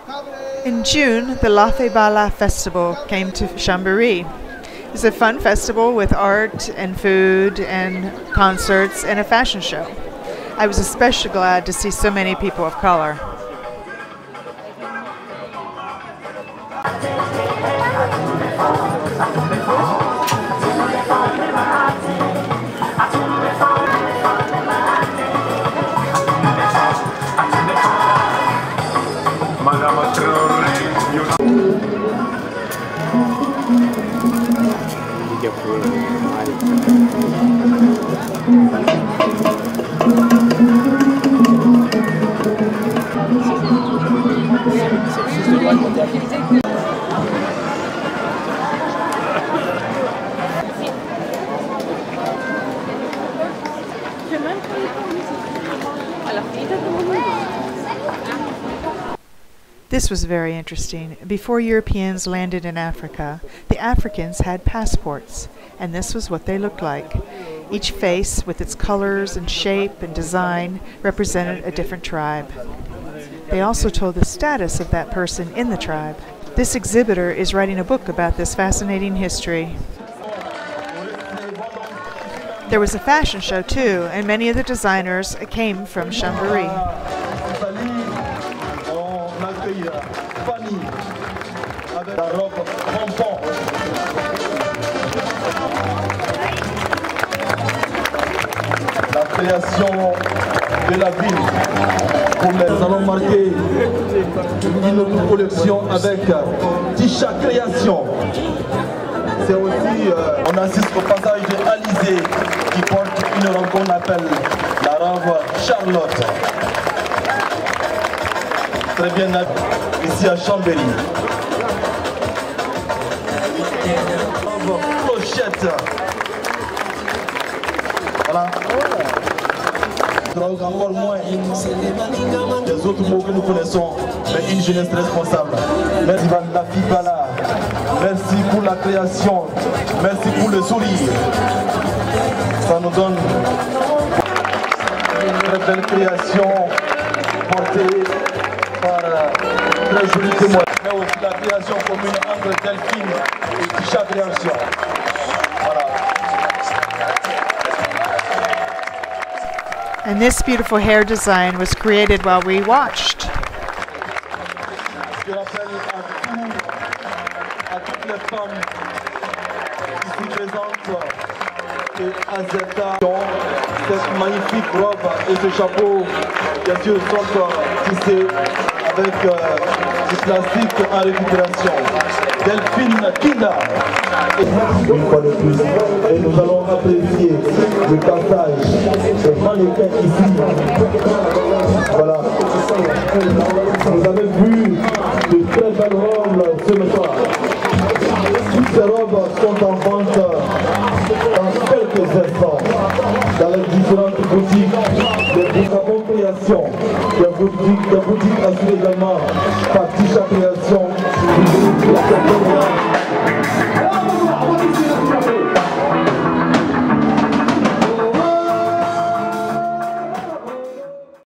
In June, the La Febala Festival came to Chambéry. It's a fun festival with art and food and concerts and a fashion show. I was especially glad to see so many people of color. This was very interesting. Before Europeans landed in Africa, the Africans had passports, and this was what they looked like. Each face, with its colors and shape and design, represented a different tribe. They also told the status of that person in the tribe. This exhibitor is writing a book about this fascinating history. There was a fashion show too, and many of the designers came from Chambéry. La création de la ville. Nous allons marquer une collection avec Tisha Création. C'est aussi, on assiste au passage de Alizé qui porte une robe qu'on appelle la robe Charlotte. Très bien ici à Chambéry. Robe Clochette. Voilà. Encore moins des autres mots que nous connaissons, mais une jeunesse responsable. Merci La Fibala, merci pour la création, merci pour le sourire. Ça nous donne une très belle création portée par très jolis témoins. Mais aussi la création commune entre Delphine et Tisha Création. Voilà. And this beautiful hair design was created while we watched. Je rappelle à toutes les femmes ici présentes que Azeta, cette magnifique robe et ce chapeau, bien sûr, sont tissés avec du plastique en récupération. Delphine Kinda. Une fois de plus, et nous allons apprécier le passage de mannequins ici. Voilà. Vous avez vu de très belles robes ce matin. Toutes ces robes sont en vente dans quelques instants dans les différentes boutiques de Boucabon Création, des boutiques assurées également par Tisha Création.